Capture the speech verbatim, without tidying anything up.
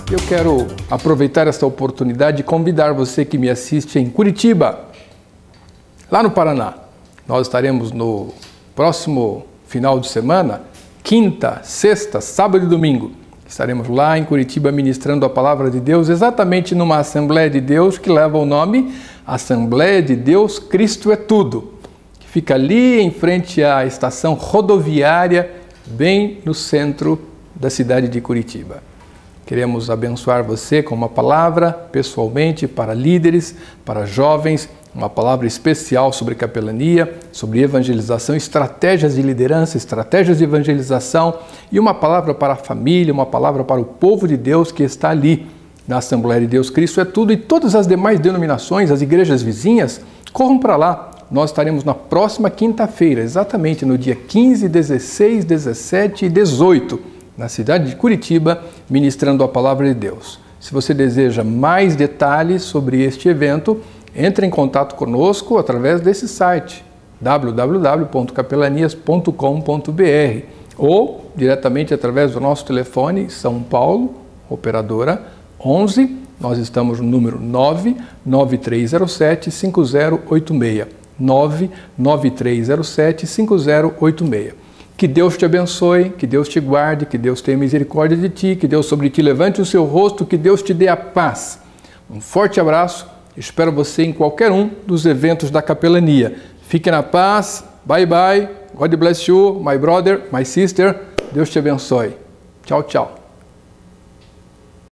Eu quero aproveitar esta oportunidade e convidar você que me assiste em Curitiba, lá no Paraná. Nós estaremos no próximo final de semana, quinta, sexta, sábado e domingo. Estaremos lá em Curitiba ministrando a Palavra de Deus, exatamente numa Assembleia de Deus que leva o nome Assembleia de Deus Cristo é Tudo, que fica ali em frente à estação rodoviária, bem no centro da cidade de Curitiba. Queremos abençoar você com uma palavra, pessoalmente, para líderes, para jovens, uma palavra especial sobre capelania, sobre evangelização, estratégias de liderança, estratégias de evangelização e uma palavra para a família, uma palavra para o povo de Deus que está ali na Assembleia de Deus Cristo é Tudo, e todas as demais denominações, as igrejas vizinhas, corram para lá. Nós estaremos na próxima quinta-feira, exatamente no dia quinze, dezesseis, dezessete e dezoito, na cidade de Curitiba, ministrando a Palavra de Deus. Se você deseja mais detalhes sobre este evento, entre em contato conosco através desse site, w w w ponto capelanias ponto com ponto b r, ou diretamente através do nosso telefone São Paulo, operadora onze, nós estamos no número nove nove três zero sete cinco zero oito seis, nove nove três zero sete cinco zero oito seis. Que Deus te abençoe, que Deus te guarde, que Deus tenha misericórdia de ti, que Deus sobre ti levante o seu rosto, que Deus te dê a paz. Um forte abraço, espero você em qualquer um dos eventos da capelania. Fique na paz, bye bye, God bless you, my brother, my sister, Deus te abençoe. Tchau, tchau.